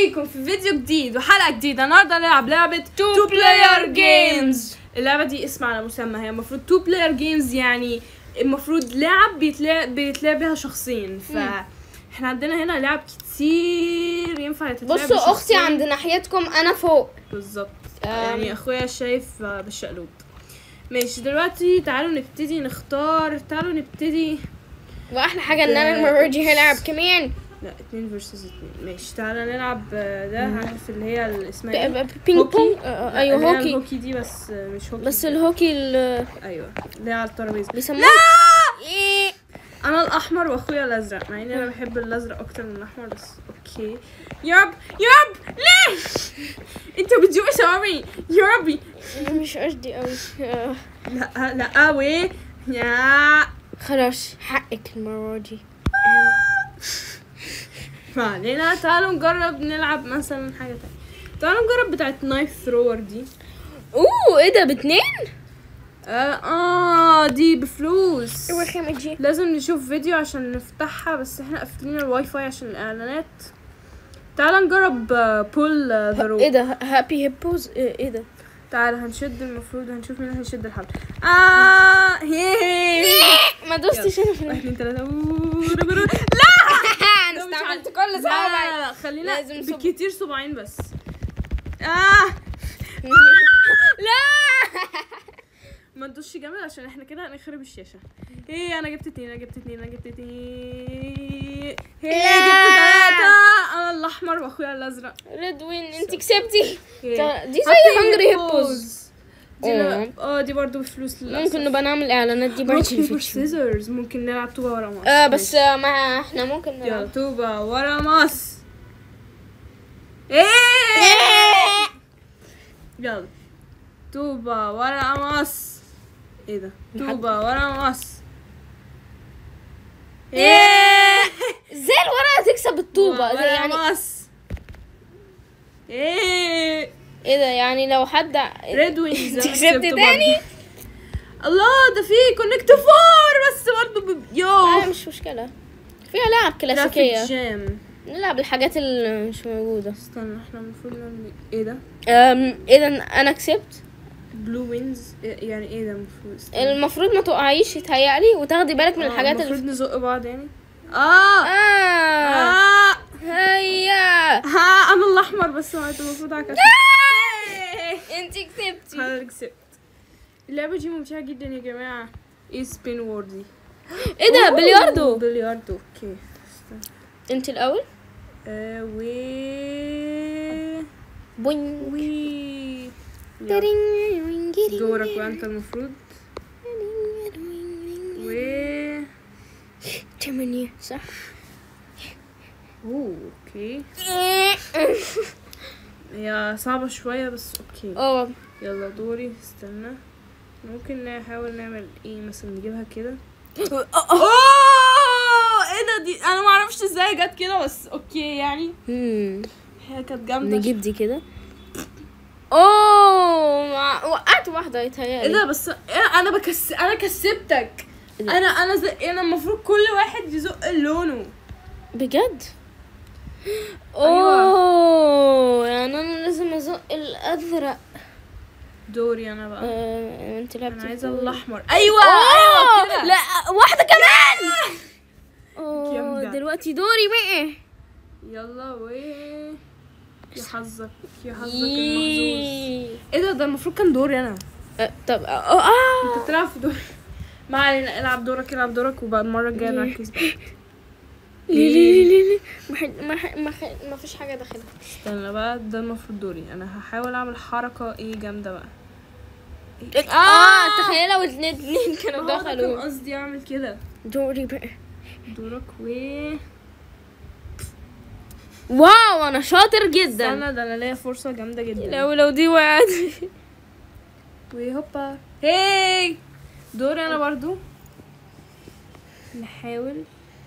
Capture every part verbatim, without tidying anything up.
بيكم في فيديو جديد وحلقة جديدة. النهارده هنلعب لعبة تو بلاير جيمز. اللعبة دي اسم على مسمى، هي المفروض تو بلاير جيمز، يعني المفروض لعب بيتلعب بيتلعب بيها شخصين. ف احنا عندنا هنا لعب كتير ينفع يتلعب. بصوا اختي عند ناحيتكم، انا فوق بالظبط. يعني اخويا شايف بالشقلوب. ماشي دلوقتي تعالوا نبتدي نختار. تعالوا نبتدي. واحلى حاجه ان انا المره دي هلعب كمان. لا اتنين فيرسز اتنين. ماشي تعالى نلعب ده. عارف اللي هي اللي اسمها ايه؟ بينج بونج. ايوه هوكي. الهوكي دي بس مش هوكي. بس الهوكي ال ايوه اللي هي على الترابيزه بيسموها. ايه انا الاحمر واخويا الازرق، مع اني انا بحب الازرق اكتر من الاحمر، بس اوكي. يا رب يا رب ليه انتوا بتجوعوا صوابعي يا ربي. مش قصدي قوي. لا لا قوي يا خلاص حقك المره دي. ما علينا. تعالوا نجرب نلعب مثلا حاجه تانية. تعالوا نجرب بتاعت نايف ثرور دي. اوه ايه ده باتنين؟ اه, آه دي بفلوس. ايه الخامة دي؟ لازم نشوف فيديو عشان نفتحها، بس احنا قافلين الواي فاي عشان الاعلانات. تعال نجرب بول ذا روب. ايه ده هابي هيبوز؟ ايه ده؟ تعال هنشد، المفروض هنشوف مين هيشد الحبل. اه هي ما دوستش انا في واحد اتنين تلاته. لا انا استعملت كل صوابعي. لا خلينا لازم بكتير صباعين بس. اه لا ما تدوسش جامد عشان احنا كده هنخرب الشاشه. ايه انا جبت اتنين، انا جبت اتنين، انا جبت اتنين. هي جبت تلاته. انا الاحمر واخويا الازرق. ريد وين انت كسبتي. دي دي زي هنجري هيبوز. دي اه دي برضو بفلوس للاسف. ممكن نبقى نعمل اعلانات دي برضه في الفيديو. سيزرز ممكن نلعب طوبه ورا ماس. اه بس ما احنا ممكن نلعب. يلا طوبه ورا ماس. ايه يلا طوبه ورا ماس. ايه ده طوبه ورا ماس. ايه ازاي الورقه تكسب الطوبه؟ زي يعني ماس. ايه ايه ده يعني لو حد ريد وينز كسبت تاني؟ الله ده في كونكت فور بس برضه ب... يو اه مش مشكله، فيها لعب كلاسيكيه. جام. نلعب الحاجات اللي مش موجوده. استنى احنا المفروض نعمل ايه ده؟ امم ايه ده انا كسبت. بلو وينز يعني ايه ده؟ المفروض المفروض ما تقعيش يتهيألي وتاخدي بالك من آه الحاجات اللي المفروض نزق بعض يعني. اه اه, آه. هيا ها انا الاحمر بس ما المفروض عكس. انت كسبتي. انا كسبت. اللعبه دي ممتعه جدا يا جماعه. ايه سبين ووردي؟ ايه ده بلياردو؟ بلياردو اوكي. انت الاول. آه و بوين وي دورك بقى انت المفروض. و تمانية صح. اوه اوكي. هي صعبة شوية بس اوكي. اه يلا دوري. استنى ممكن نحاول نعمل ايه مثلا، نجيبها كده. اوه ايه ده؟ دي انا ما اعرفش ازاي جت كده بس اوكي يعني. امم هي كانت جامدة. نجيب دي كده. اوه وقعت واحدة يتهيألي. ايه ده بس انا بكس انا كسبتك. انا انا زي... انا المفروض كل واحد يزق لونه بجد. اوه يعني انا لازم ازق الازرق. دوري انا بقى. آه، انت لعبتي. انا عايزه الاحمر. ايوه ايوه كده. لا واحده كمان. اوه دلوقتي دوري بقى. يلا و يا حظك يا حظك المحظوظ. ايه ده ده المفروض كان دوري انا. أه طب اه اه انت بتلعب في دوري. ما علينا، العب دورك العب دورك وبقى المره الجايه نركز بقى. ليه ليه ليه ليه ما ما ما فيش حاجه داخلها. استنى بقى ده المفروض دوري انا. هحاول اعمل حركه ايه جامده بقى. اه, آه تخيل لو الاثنين كانوا دخلوا. كان قصدي اعمل كده. دوري بقى. دورك و واو انا شاطر جدا. استنى ده انا ليا فرصه جامده جدا. لو لو دي وقعت. وهوبا هي دوري انا برضو. نحاول.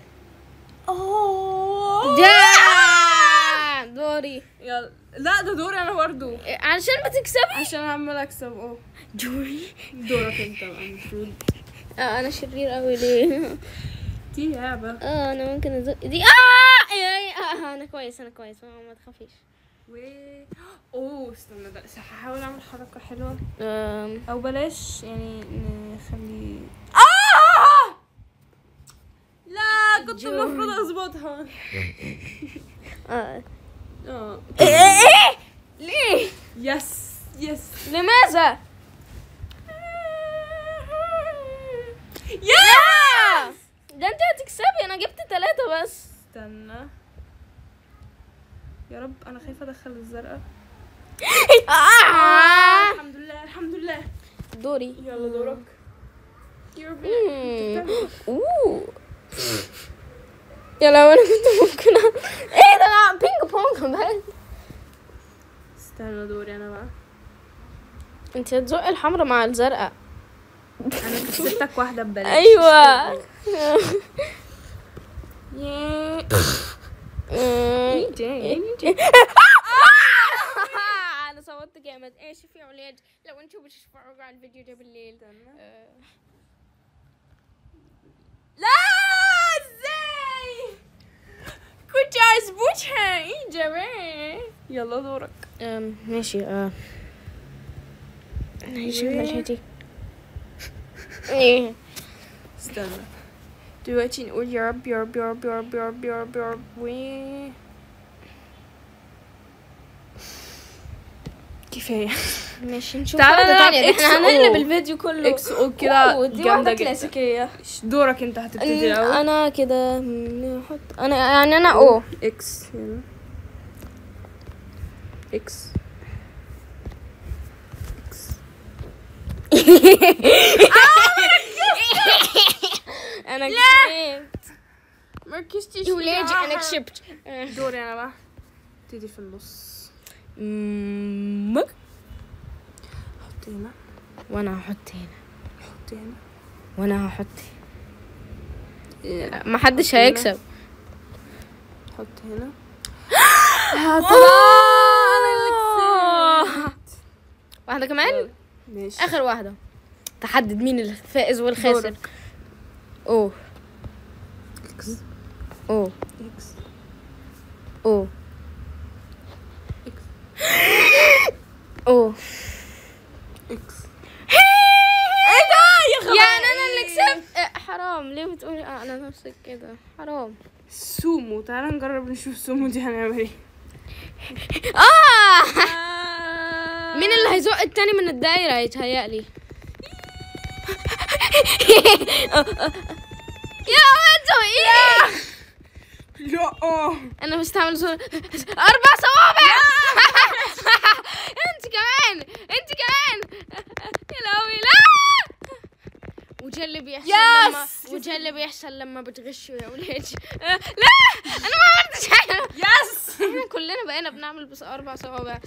اوه ده دوري. يلا لا ده دوري انا برضو علشان بتكسبي. عشان عمال اكسب. اه دوري. دورك انت بقى المفروض. اه انا شرير قوي ليه؟ دي لعبه. اه انا ممكن ازق دي. اه آه، انا كويس انا كويس ما تخافيش. و اوه استنى ده صح، هحاول اعمل حركة حلوة أم... او بلاش يعني نخلي آه! لا كنت جو. المفروض اظبطها. آه. اه ايه ليه؟ يس يس لماذا؟ يس ده انت هتكسبي، انا جبت ثلاثة بس. استنى يا رب، انا خايفة ادخل الزرقاء. آه. الحمد لله الحمد لله. دوري. يلا دورك. مم. اوه يا لو انا كنت ممكن أ- ايه ده؟ انا بينج بونج كمان. استنى دوري انا بقى. انت هتزقي الحمرا مع الزرقاء. انا كسبتك واحدة ببلاش. ايوه. ياه. أمم. تاني. انا صوتت جامد. اسف يا ولاد لو انتوا بتتفرجوا على الفيديو ده بالليل. آه. لا ازاي كنت اظبطها؟ ايه جماعة. يلا دورك. أم، ماشي. اه ماشي ماشي. ايه استنى دلوقتي نقول يا رب يا رب يا رب يا رب يا رب يا رب يا رب و كفاية. ماشي نشوف تعالى واحدة نلعب تانية. إكس احنا هنقلب أو. الفيديو كله. اكس او كده أوه، دي جامدة واحدة جدا. كلاسيكية. دورك انت هتبتدي الاول. انا كده نحط انا يعني انا او اكس يلا اكس اكس. انا كسبت. مركزتش يا ولادي انا كسبت. دوري انا بقى. ابتدي في النص. أمم. حط هنا وانا هحط هنا حط هنا. وانا هحط إيه. ما حدش حط هنا. هيكسب. حط هنا. انا اللي كسبت. واحدة كمان. ماشي اخر واحدة تحدد مين الفائز والخاسر. دورك. اوه اكس اوه اكس اوه اكس اوه اكس. ايه ده يا خبر. يعني انا اللي كسبت. إيه، حرام ليه بتقولي اه انا نفسك كده؟ حرام. سومو، تعالى نجرب نشوف سومو دي هنعمل ايه. اه مين اللي هيزق التاني من الدايرة يتهيألي؟ يا انتوا ايه؟ لا اه انا مستعمل صورة اربع صوابع. انت كمان انت كمان يا لهوي. لا وده اللي بيحصل لما وده اللي بيحصل لما بتغشوا يا ولاد. لا انا ما عملتش حاجة. يس احنا كلنا بقينا بنعمل بس اربع صوابع.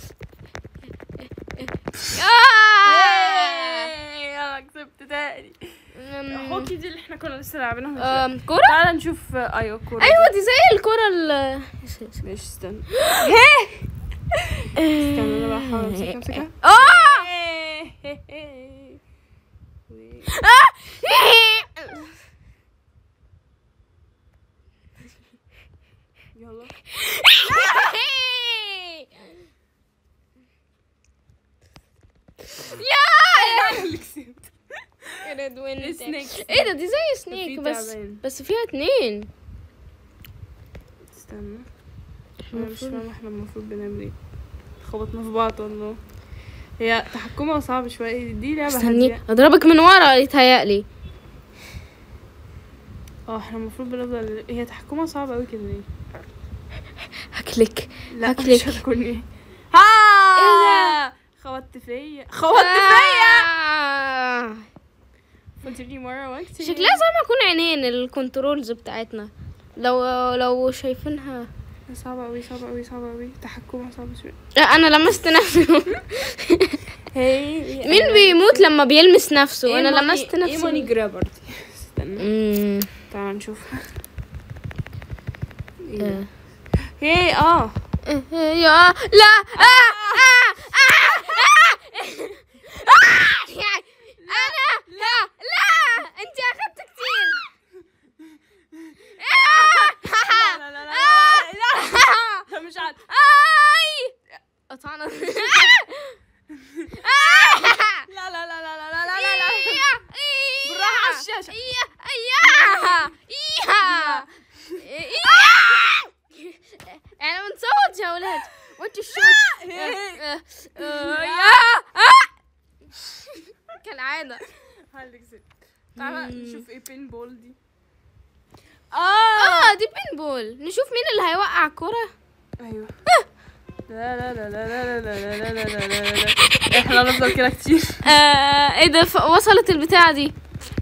يلا كسبت تاني. هوكي دي اللي احنا كنا لسه لعبينها من شوية. أم، كرة. تعالى نشوف. ايوه كورة. ايوه دي زي الكرة ال ماشي استنى. استنى انا بقى احاول امسكها امسكها. يلا يا اللي كسبت. سنيك. ايه ده؟ دي زي سنيك في بس تعبان. بس فيها اتنين. استنى انا مش فاهمة احنا المفروض بنعمل ايه. خبطنا في بعض والله. هي تحكمها صعب شوية. دي لعبة استني هادية. اضربك من ورا يتهيألي. اه احنا المفروض بنفضل. هي تحكمها صعب اوي كده ليه؟ هكلك لا هكلك. مش هتكوني. ها خبطت فيا خبطت فيا. آه. فوتني مرة وقت. شكلها زي ما يكون عينين الكنترولز بتاعتنا لو لو شايفينها. صعبة اوي صعبة اوي صعبة اوي. تحكمها صعب شوية. لا انا لمست نفسي. هي مين بيموت لما بيلمس نفسه؟ انا لمست ايه ماني نفسي. جرابر دي. استنى امم تعال نشوفها. ايه آه. ده؟ هي اه يا لا آه آه آه آه انا لا لا انت اخدت كتير. لا لا لا مش عارف. اي قطعنا. لا لا لا لا لا لا لا لا بالراحة على الشاشة. احنا بنصوت يا ولاد وانتوا الشوت. كالعادة. هاي كسبت. تعالى نشوف ايه بين بول دي. اه دي بين بول. نشوف مين اللي هيوقع الكرة. ايوه. لا لا لا لا لا لا لا لا لا لا لا احنا هنفضل كده كتير. ايه ده وصلت البتاعة دي.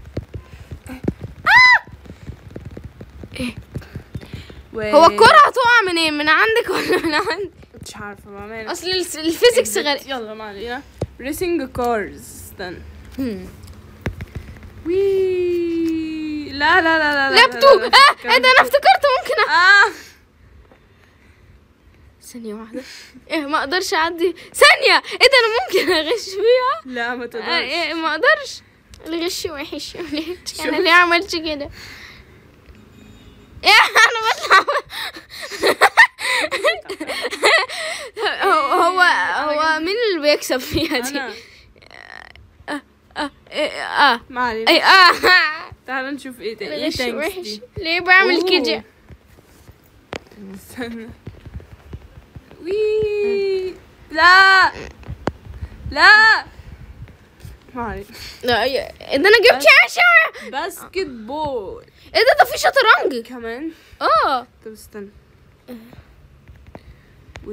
هو الكرة هتقع منين؟ من عندك ولا من عندي؟ مش عارفة بأمانة. اصل الفيزيكس غريب. يلا ما علينا. ريسنج كارز. استنى. وي لا لا لا لا لابتوب. اه ايه ده انا افتكرت ممكن اه ثانية واحدة. ايه ما اقدرش اعدي ثانية. ايه ده انا ممكن اغش فيها؟ لا ما تقدرش. آه إيه ما اقدرش. الغش وحش. انا ليه عملت كده؟ ايه انا بطلع. هو هو هو مين اللي بيكسب فيها دي؟ أنا. اه اه اه ما علينا. اي اه تعال نشوف ايه تاني. ايه الغش تاني وحش. ليه بعمل كده؟ استنى. وي لا لا ما علينا. لا ايه ده انا جبت شاشة. باسكت بول. ايه ده ده في شطرنج كمان. اه طب استنى. و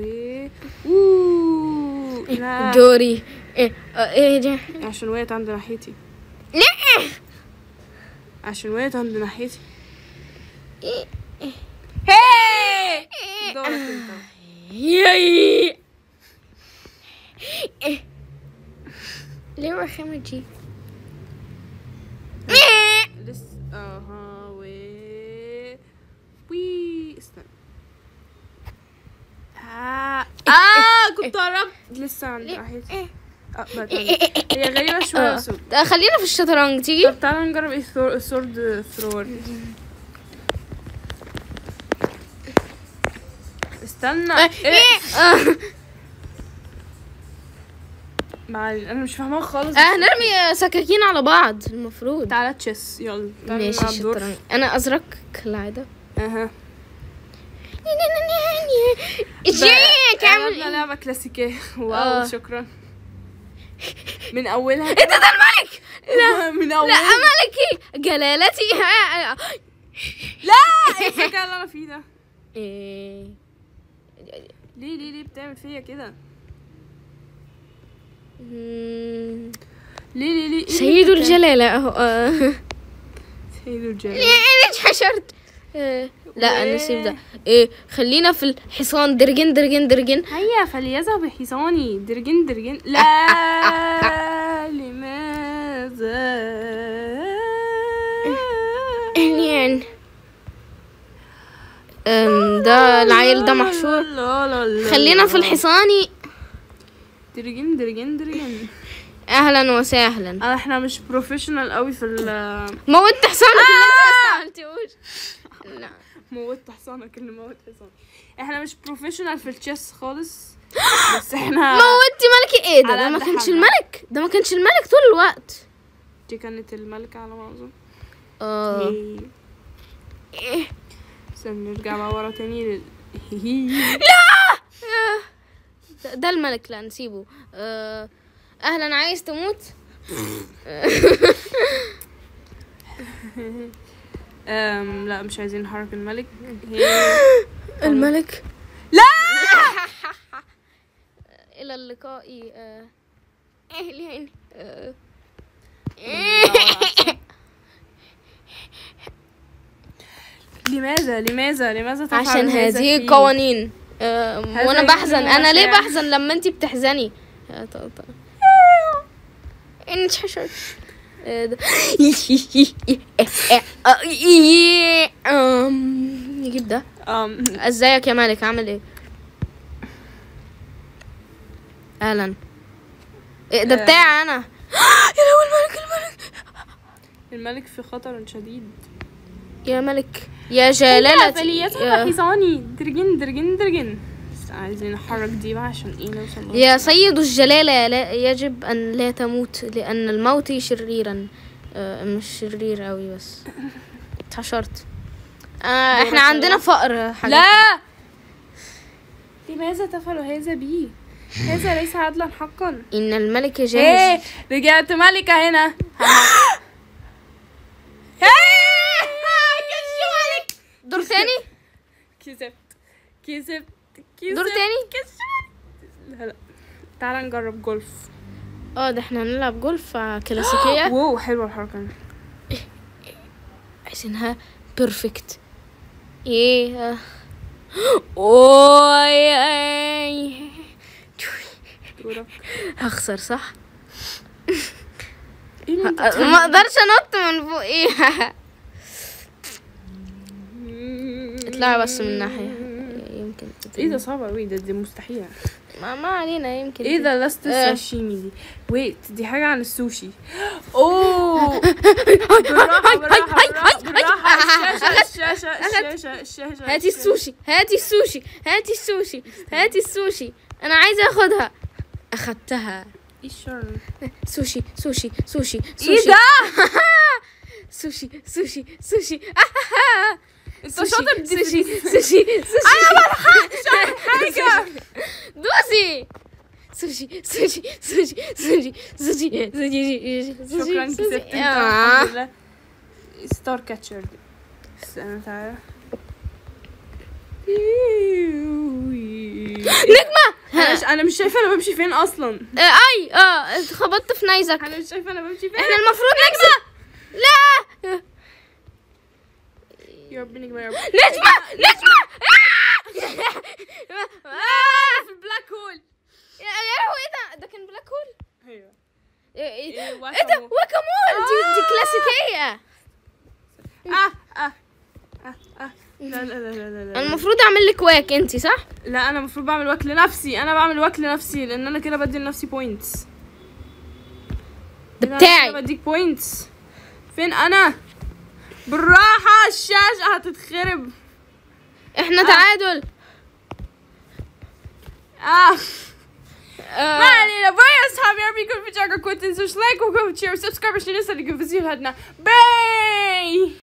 اوه لا دوري. ايه اه ايه ده؟ عشان وقعت عند ناحيتي. لا عشان وقعت عند ناحيتي. ايه هاي دورك انت. ياي ايه ليه رخامة دي؟ لسه اها و وي استنى. اه اه كنت قربت. لسه عند ناحيتي. اه هي غريبة شوية بس. خلينا في الشطرنج تيجي. طب تعالى نجرب ايه السورد ثرور. استنى. ايه معلش انا مش فاهمها خالص. اه نرمي سكاكين على بعض المفروض. تعالى تشيس يلا. ماشي الشطرنج. انا ازرق كالعادة. اها ازيك عامل ايه؟ لعبة كلاسيكية. واو شكرا. من اولها. انت ده الملك. لا من لا اولها. ملكي جلالتي. لا ايه الذكاء اللي انا فيه ده؟ ايه ليه ليه ليه بتعمل فيا كده؟ مم. ليه ليه ليه إيه سيد اللي الجلالة اهو. آه. سيد الجلالة. ليه انا اتحشرت؟ آه. لا النسيب ده. ايه خلينا في الحصان. درجن درجن درجن. هيا فليذهب حصاني. درجن درجن. لا لماذا يعني أم ده العيل ده محشور. خلينا في الحصاني. درجن درجن درجن. اهلا وسهلا. احنا مش بروفيشنال قوي في ال موتت حصانك اللي انت ما استعملتوش. لا موتت حصانك اللي موت حصانك. احنا مش بروفيشنال في التشيس خالص. بس احنا موتي ملكي. ايه ده على ده ما قد كانش حاجة. الملك. ده ما كانش الملك طول الوقت. دي كانت الملكة على ما اظن. اه ايه استنى نرجع بقى ورا تاني لل لا ده, ده الملك. لا نسيبه. آه. اهلا عايز تموت. أم لا مش عايزين نحرك الملك. الملك. لا الى اللقاء. آه. ايه ليه آه. لماذا لماذا لماذا تفعل عشان هذا هذه فيه؟ قوانين. آه. وانا يمكن بحزن. انا ليه مشاعر. بحزن لما انتي بتحزني؟ آه. طب طب انت حشرت. نجيب ده. أم ازيك يا مالك عامل ايه؟ اهلا. ايه ده بتاعي انا. يا لهوي الملك الملك الملك في خطر شديد. يا ملك يا جلالتي. فليذهب حصاني. درجن درجن درجن. عايزين نحرك دي بقى عشان ايه نوصل. يا سيد الجلالة لا يجب أن لا تموت لأن الموت شريرا. آه مش شرير أوي بس اتحشرت. آه احنا عندنا فقر حاجة. لا لماذا تفعل هذا بي؟ هذا ليس عدلا حقا. إن الملك جاهز. ايه رجعت ملكة هنا. دور تاني. كسبت كسبت كسبت دور تاني. كسبت. لا لا تعال نجرب جولف. اه ده احنا هنلعب جولف كلاسيكية. واو حلوة الحركة. عايزينها بيرفكت. ايه اوي هخسر صح. ما اقدرش انط من فوق. ايه اطلعي بس من ناحية يمكن. ايه ده صعب اوي ده. دي مستحيل. ما, ما علينا يمكن. ايه ده لاست ساشيمي دي. ويت دي حاجة عن السوشي. اوه بالراحة بالراحة بالراحة. الشاشة الشاشة الشاشة الشاشة. هاتي السوشي هاتي السوشي هاتي السوشي هاتي السوشي. انا عايزة اخدها. اخدتها. ايه الشر. سوشي سوشي سوشي ايه ده. سوشي سوشي سوشي. انت شاطر. سوشي سوشي سوشي. انا ما لحقتش اعمل حاجة. دوسي. سوشي سوشي سوشي سوشي سوشي سوشي. شكرا كسبت انت الحمد لله. ستار كاتشر. استنى تعالى. نجمة. انا انا مش شايفه انا بمشي فين اصلا. اي اه خبطت في نيزك. انا مش شايفه انا بمشي فين. احنا المفروض نجمة. لا يا رب نجمة يا رب. نجمة نجمة. في البلاك هول. يا لهوي ايه ده. ده كان بلاك هول. ايوه ايه ايه ده واكامول. واكامول. دي دي كلاسيكية. اه اه اه اه لا لا لا لا لا. المفروض اعمل لك واك انتي صح. لا انا المفروض بعمل واك لنفسي. انا بعمل واك لنفسي لان انا كده بدي لنفسي بوينتس. ده بتاعي. انا بديك بوينتس. فين انا. بالراحة الشاشة هتتخرب. احنا تعادل. اه ما علينا. باي يا اصحابي. يا رب يكون في عجبكم. ما تنسوش لايك وكومنت وشير وسبسكرايب عشان لسه اللي في الفيديو هدنا. باي.